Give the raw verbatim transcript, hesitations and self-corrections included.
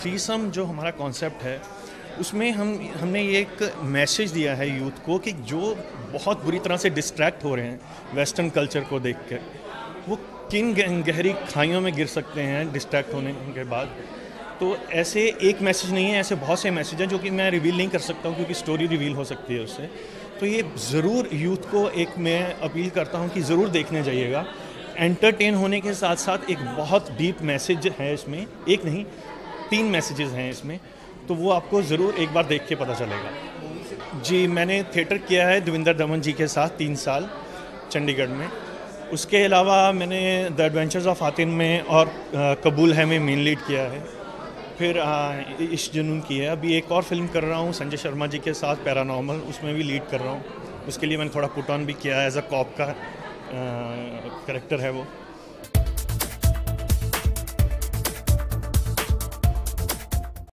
Threesome जो हमारा concept है उसमें हम हमने ये एक मैसेज दिया है यूथ को कि जो बहुत बुरी तरह से डिस्ट्रैक्ट हो रहे हैं वेस्टर्न कल्चर को देख कर, वो किन गहरी खाइयों में गिर सकते हैं डिस्ट्रैक्ट होने के बाद। तो ऐसे एक मैसेज नहीं है, ऐसे बहुत से मैसेज हैं जो कि मैं रिवील नहीं कर सकता हूँ क्योंकि स्टोरी रिवील हो सकती है उससे। तो ये ज़रूर यूथ को एक मैं अपील करता हूँ कि ज़रूर देखने जाइएगा। एंटरटेन होने के साथ साथ एक बहुत डीप मैसेज है इसमें, एक नहीं तीन मैसेजेस हैं इसमें, तो वो आपको ज़रूर एक बार देख के पता चलेगा। जी, मैंने थिएटर किया है देवेंद्र दमन जी के साथ तीन साल चंडीगढ़ में। उसके अलावा मैंने द एडवेंचर्स ऑफ आतिन में और आ, कबूल है में मेन लीड किया है। फिर इश्क जुनून की है। अभी एक और फिल्म कर रहा हूँ संजय शर्मा जी के साथ, पैरानॉर्मल, उसमें भी लीड कर रहा हूँ। उसके लिए मैंने थोड़ा पुट ऑन भी किया है, एज अ कॉप का कैरेक्टर है वो।